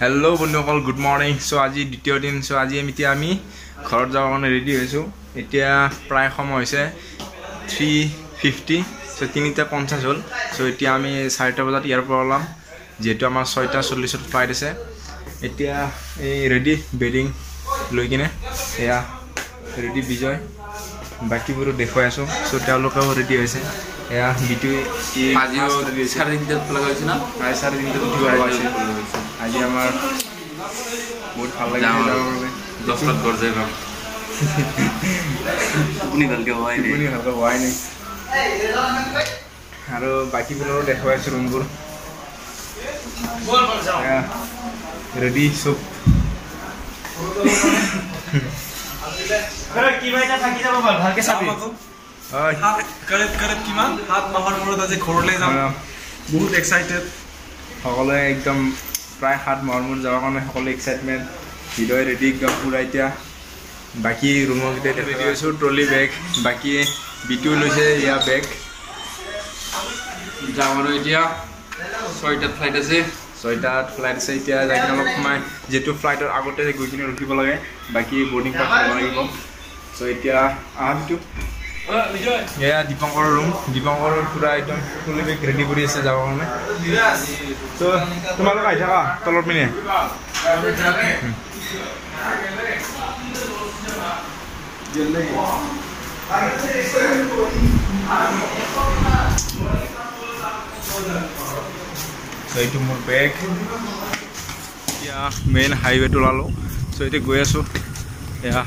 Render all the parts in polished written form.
Hello বন্ধুসকল good morning so আজি দ্বিতীয় দিন সো আজি আমি ঘৰত যাব কাৰণে ৰেডি হৈছো এতিয়া প্ৰায় সময় হৈছে 3:50 সো 3:50 হ'ল সো এতিয়া আমি 4টা বজাত ইয়াৰ পৰা ওলাম যেটো আমাৰ 6:40 ত ফ্লাইট আছে এতিয়া এই ৰেডি বেডিং লৈ কিনে এয়া ৰেডি বিজয় বাকিবোৰো দেখুৱাই আছো সো তেওঁলোকেও ৰেডি হৈছে এয়া বিটু আজিও 4:30 ফ্লাইট হৈছে না 4:30 উঠিব আছে আজি আমাৰ বহুত ভাল লাগে যাব বাবে 10 টা ঘৰ যাই পাম আপুনি ভালকে হোৱাই নাই আৰু বাকিবোৰো দেখুৱাই আছো ৰুমবোৰ ৰেডি সব কি ভাইটা থাকি যাব ভালকে চাবি কৰে কিমান হাত মাহৰ মূৰত আজি ঘৰলৈ যাম বহুত এক্সাইটেড সকলোৱে একদম প্ৰায় 7 মাহৰ মূৰত যাবৰ কাৰণে সকলো এক্সাইটমেণ্ট ভিডিঅ' ৰেডি একদম পুৰা এতিয়া বাকি ৰুমৰ ভিতৰত ৰেডি হৈছো ট্ৰলি বেগ বাকি বিটু লৈছে ইয়া বেগ যামৰ এতিয়া 6টাত ফ্লাইট আছে 6টাত ফ্লাইট আছে এতিয়া যাই অলপ সময় যেটো ফ্লাইটৰ আগতে গৈ কিনে ৰখিব লাগে বাকি বোৰ্ডিং পাছ ল'ব লাগিব সো এতিয়া বিটু বিজয় এয়া দীপঙ্কৰ ৰুম দীপঙ্কৰ পুৰা একদম ট্ৰলি বেগ ৰেডি কৰি আছে যাবৰ কাৰণে তো তোমালোক আহি থাকা তলত মিনে এইটো মোৰ বেগ এতিয়া মেইন হাইৱেটো ওলালো সো এতিয়া গৈ আছো এয়া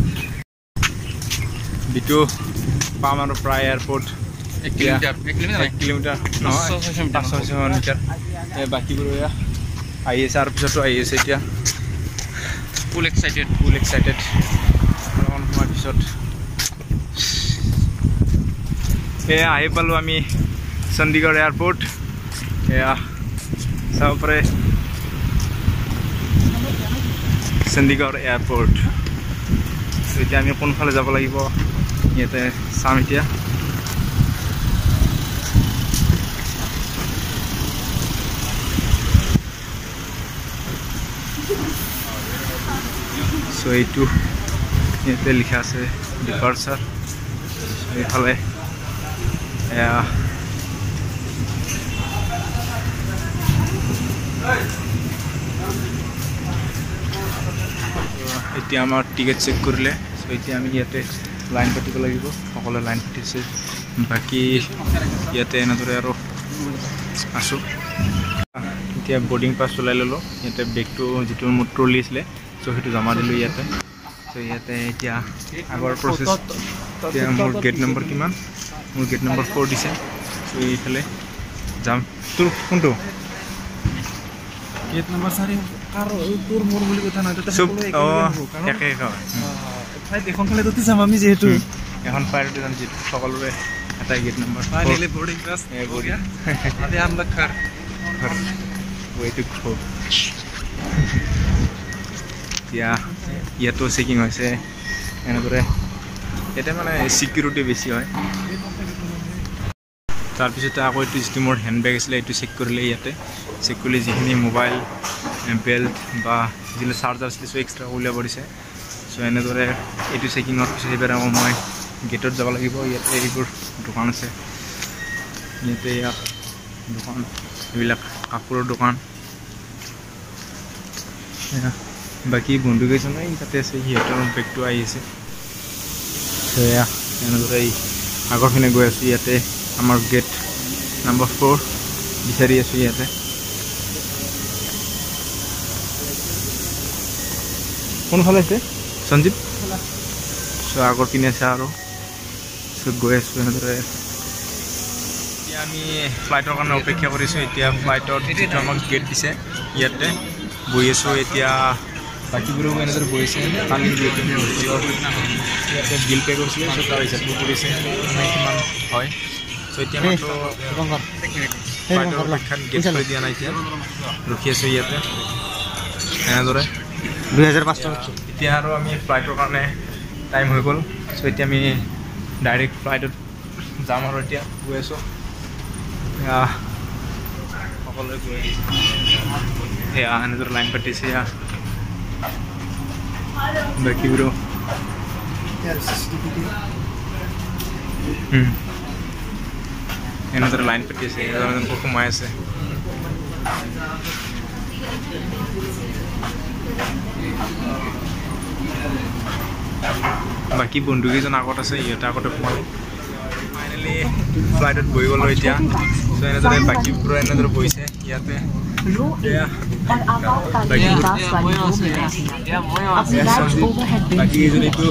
বিটু পাম আৰু প্ৰায় এয়াৰপোৰ্ট 1 কিলোমিটাৰ নহয় 500 মিটাৰ বাকিবোৰ এয়া আহি আছে আৰু পিছতো আহি আছে এতিয়া ফুল এক্সাইটেড অলপমান সময় পিছত এয়া আহি পালোঁ আমি চণ্ডীগড় এয়াৰপোৰ্ট এয়া চাব পাৰে চণ্ডীগড় এয়াৰপোৰ্ট এতিয়া আমি কোনফালে যাব লাগিব ইয়াতে চাম এতিয়া সো এইটো ইয়াতে লিখা আছে ডিপাৰ্চাৰ এইফালে এয়া এতিয়া আমাৰ টিকেট চেক কৰিলে সো এতিয়া আমি ইয়াতে লাইন পাতিব লাগিব সকলোৱে লাইন পাতিছে বাকি ইয়াতে এনেদৰে আৰু আছো এতিয়া বোৰ্ডিং পাছ ওলাই ল'লোঁ ইয়াতে বেগটো যিটো মোৰ ট্ৰলি আছিলে সো সেইটো জমা দিলোঁ ইয়াতে সো ইয়াতে এতিয়া আগৰ প্ৰচেছ এতিয়া মোৰ গেট নম্বৰ কিমান মোৰ গেট নম্বৰ 4 দিছে সো এইফালে যাম তোৰ কোনটো গেট নম্বৰ 4 কাৰো তোৰ মোৰ বুলি কথা নাই সব একে ফ্লাইট এখন ফ্লাইট উঠি যাম আমি যেহেতু এখন ফ্লাইট যাম যেটো সকলোৰে এটা gate number finally boarding pass বঢ়িয়া আদি আমরা ঘর ওইটো খুব ইয়াতো চেকিং হৈছে এনেদৰে এটা মানে সিকিউৰিটি বেছি হয় তাৰপিছতে আকৌ এইটো যিটো মোৰ হেণ্ডবেগ আছিলে এইটো চেক কৰিলে ইয়াতে চেক কৰিলে যিখিনি মোবাইল বেল্ট বা যিটো চাৰ্জাৰ আছিলে সো এক্সট্ৰা উলিয়াব দিছে সো এনেদৰে এইটো চেকিঙৰ পিছত এবাৰ আকৌ মই গেটত যাব লাগিব ইয়াতে এইবোৰ দোকান আছে ইয়াতে ইয়াত দোকান এইবিলাক কাপোৰৰ দোকান বাকি বন্ধু কেইজন তাতে আছে সিহঁতৰ বেগটো আহি আছে সেয়া এনেদৰে আগৰপিনে গৈ আছোঁ ইয়াতে আমাৰ গেট নম্বৰ 4 বিচাৰি আছোঁ ইয়াতে কোনফালে আছে সঞ্জীৱ সো আগৰ পিনে আছে আৰু সো গৈ আছোঁ এনেদৰে এতিয়া আমি ফ্লাইটৰ কাৰণে অপেক্ষা কৰিছোঁ এতিয়া ফ্লাইটত যিটো আমাক গেট দিছে ইয়াতে বহি আছোঁ এতিয়া বাকিবোৰো এনেদৰে বহিছে কালি ইয়াতে বিল পে' কৰিছিলে সো তাৰ হিচাপটো কৰিছে কিমান হয় সো এতিয়া মাত্ৰ ফ্লাইটৰ অপেক্ষাত গেট কৰি দিয়া নাই এতিয়া ৰখি আছোঁ ইয়াতে এনেদৰে 2500 এতিয়া আৰু আমি ফ্লাইটৰ কাৰণে টাইম হৈ গ'ল সো এতিয়া আমি ডাইৰেক্ট ফ্লাইটত যাম আৰু এতিয়া গৈ আছোঁ সকলোৱে গৈ সেয়া এনেদৰে লাইন পাতিছে সেয়া বাকীবোৰো এনেদৰে লাইন পাতিছে এজন সোমাই আছে বাকী বন্ধুকেইজন আগত আছে ইহঁতে আগতে সোমালে ফাইনেলি ফ্লাইটত বহি গ'লোঁ এতিয়া চ' এনেদৰে বাকীবোৰো এনেদৰে বহিছে ইয়াতে বাকীকেইজন এইটো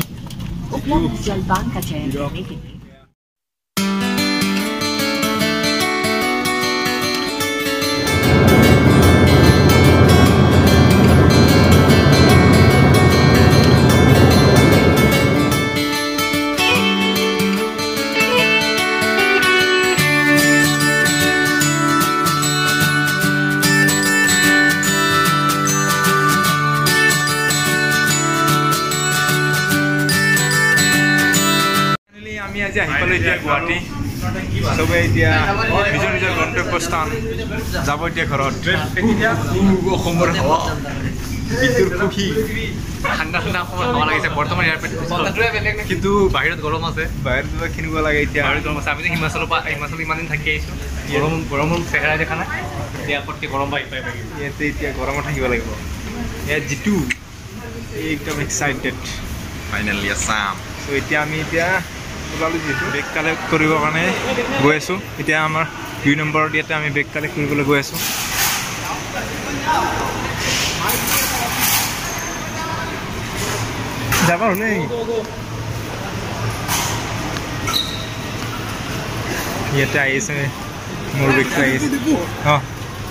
আমি আজি আহি পালোঁ এতিয়া গুৱাহাটী চবে এতিয়া নিজৰ নিজৰ গন্তব্যস্থান যাব এতিয়া ঘৰত অসমৰ হাৱা বিতুৰ সুখী ঠাণ্ডা ঠাণ্ডা অসমৰ হাৱা লাগিছে বৰ্তমান ইয়াৰ কিন্তু বাহিৰত গৰম আছে বাহিৰত কেনেকুৱা লাগে এতিয়া বাহিৰত গৰম আছে আমি যে হিমাচল ইমান দিন থাকি আহিছোঁ গৰমৰ চেহেৰা দেখা নাই এতিয়া পটকৈ গৰম পাই ইয়াতে এতিয়া গৰমত থাকিব লাগিব ইয়াত যিটো একদম এক্সাইটেড ফাইনেলি আছাম চ' এতিয়া আমি এতিয়া ওলালোঁ যিহেতু বেগ কালেক্ট কৰিবৰ কাৰণে গৈ আছোঁ এতিয়া আমাৰ 2 নম্বৰত ইয়াতে আমি বেগ কালেক্ট কৰিবলৈ গৈ আছোঁ যাব হ'লে ইয়াতে আহিছে মোৰ বেগটো আহিছে অঁ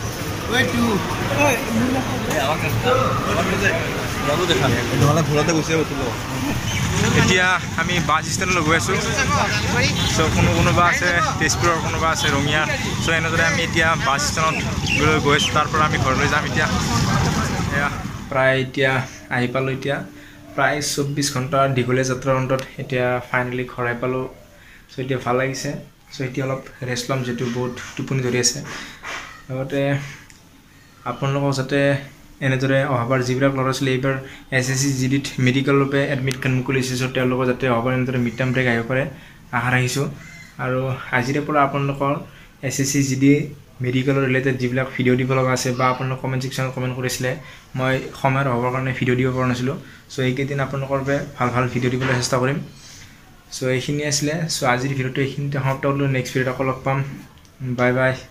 এতিয়া আমি বাছ ষ্টেণ্ডলৈ গৈ আছোঁ চ' কোনোবা আছে তেজপুৰৰ কোনোবা আছে ৰঙিয়া চ' এনেদৰে আমি এতিয়া বাছ ষ্টেণ্ডত গৈ আছোঁ তাৰ পৰা আমি ঘৰলৈ যাম এতিয়া এয়া প্ৰায় এতিয়া আহি পালোঁ এতিয়া প্ৰায় 24 ঘণ্টাৰ দীঘলীয়া যাত্ৰাৰ অন্তত এতিয়া ফাইনেলি ঘৰ আহি পালোঁ চ' এতিয়া ভাল লাগিছে চ' এতিয়া অলপ ৰেষ্ট ল'ম যিহেতু বহুত টোপনি ধৰি আছে লগতে আপোনালোকক যাতে এনেদৰে অহাবাৰ যিবিলাক ল'ৰা ছোৱালী এইবাৰ SSCGDত মেডিকেলৰ বাবে এডমিট কাৰ্ড মুকলিছে চ' তেওঁলোকৰ যাতে অহাবাৰ এনেদৰে মিড টাৰ্ম ব্ৰেক আহিব পাৰে আশা ৰাখিছোঁ আৰু আজিৰে পৰা আপোনালোকৰ SSCGD মেডিকেলৰ ৰিলেটেড যিবিলাক ভিডিঅ' দিব লগা আছে বা আপোনালোক কমেণ্ট ছেকশ্যনত কমেণ্ট কৰিছিলে মই সময়ৰ অভাৱৰ কাৰণে ভিডিঅ' দিব পৰা নাছিলোঁ চ' এইকেইদিন আপোনালোকৰ বাবে ভাল ভিডিঅ' দিবলৈ চেষ্টা কৰিম চ' এইখিনি আছিলে চ' আজিৰ ভিডিঅ'টো এইখিনিতে সমাপ্ত কৰিলোঁ নেক্সট ভিডিঅ'ত আকৌ লগ পাম বাই বাই